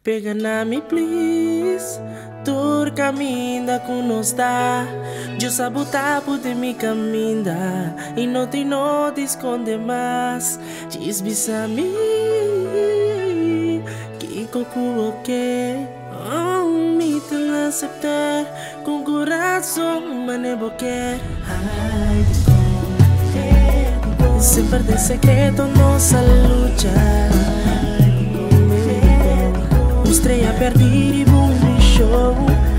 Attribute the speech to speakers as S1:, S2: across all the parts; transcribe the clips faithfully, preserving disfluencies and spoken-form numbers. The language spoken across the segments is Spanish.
S1: Pega na me please, tur caminda com nós tá. Eu sabotar por me caminda e não te não te esconde mais. Diz bisa me que coco ok. Oh, me te aceitar com coração mane boquer. Ai, sem perder secreto nossa luta. Estrella perdir e boom show.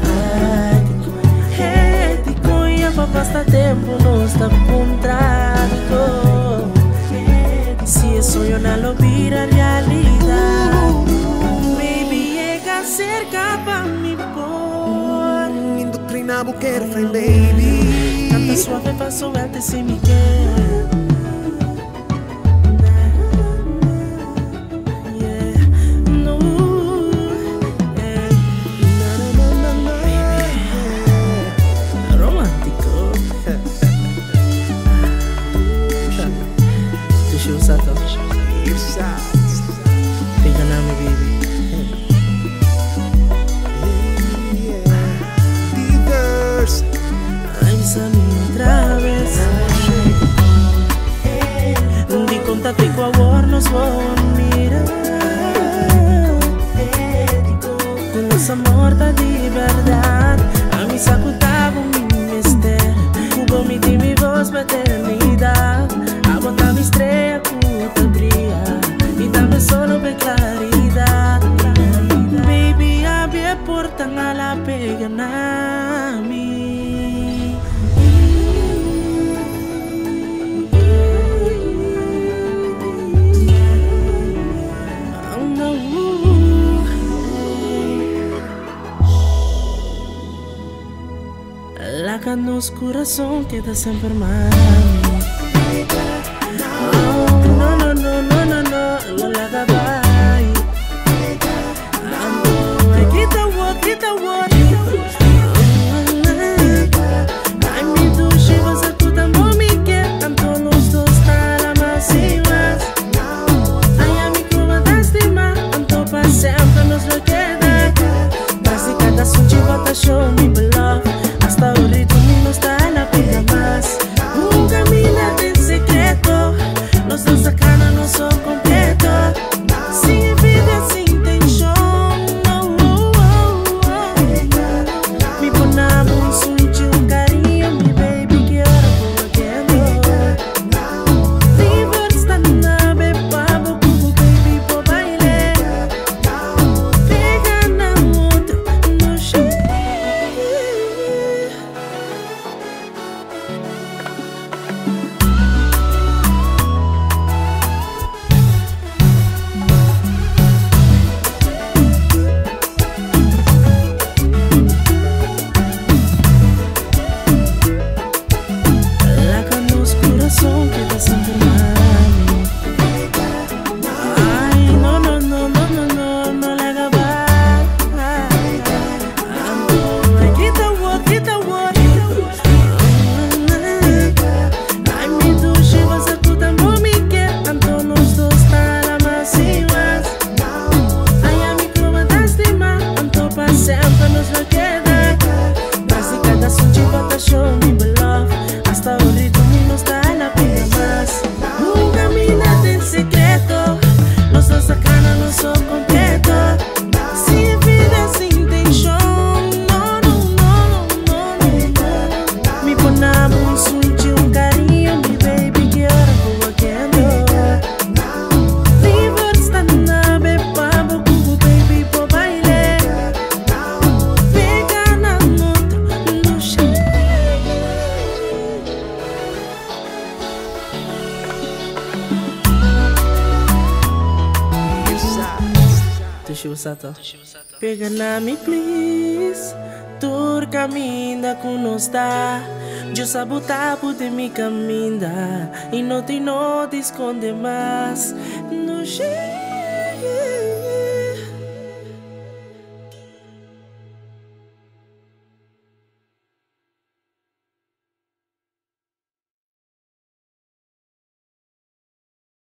S1: Ético e a pasta tempo não está contrato. Se é sonho não lo vira realidade. Baby, llega cerca pra me pôr.
S2: Indoctrina boquer friend baby.
S1: Canta suave pra suerte se me quer. Pega na me baby.
S2: Divers.
S1: Ai, bisa-me outra vez. De contato com a war nos vamos mirar. Com nossa morta de verdade. A mim sacutava um mistério. Cubo me de mi voz pra eternidade. A botar minha estreia puta brilha. E dá-me solo bem claridade. Baby, abre a porta, ela pega na mim. Oh, no. La que nos corazón queda siempre mal. No, no, no, no, no, no, no la acabáis. Ando, quita what, quita what. Ai, me duche, você escuta, mami, que tanto los dos está la más y más. Ai, a mi curva de estima, tanto pa' sempre nos lo queda. Casi cada sunchi bota show me love. Hasta o ritmo no está la pena más. Un camina de secreto. Los dos sacana no son completos. Sin vida, sin tensión. Oh, oh, oh, oh. Mi ponamos un sunchi, un cariño, mi baby, que ahora puedo quedar. Divers tan nave, pavo, cubo, baby, por baile. Pega na outro, no shit. La que nos corazón queda siempre mal. Ay, no, no, no, no, no, no, no le haga mal. Ando, quita what, quita what. Ay, mi duche, vas a escutar, mami, que tanto los dos está la más y más. Ay, a mi curva de estima, tanto pa' siempre nos lo queda. Casi cada sunchi bota show me love. Hasta o ritmo no está la pena más. Un camina de secreto. Los dos sacana no son completos. Sin vida, sin tensión. No, no, no, no, no, no. Me ponamos un sunchi, un cariño, mi baby, que ahora puedo quedar. Divers tan nave, pavo, cubo, baby, por baile. Pega na outro, no shit. Deixa eu sato. Pega na me please, tur caminda com nós tá. Eu sabotar por me caminda e não te não te esconde mais. No jeito.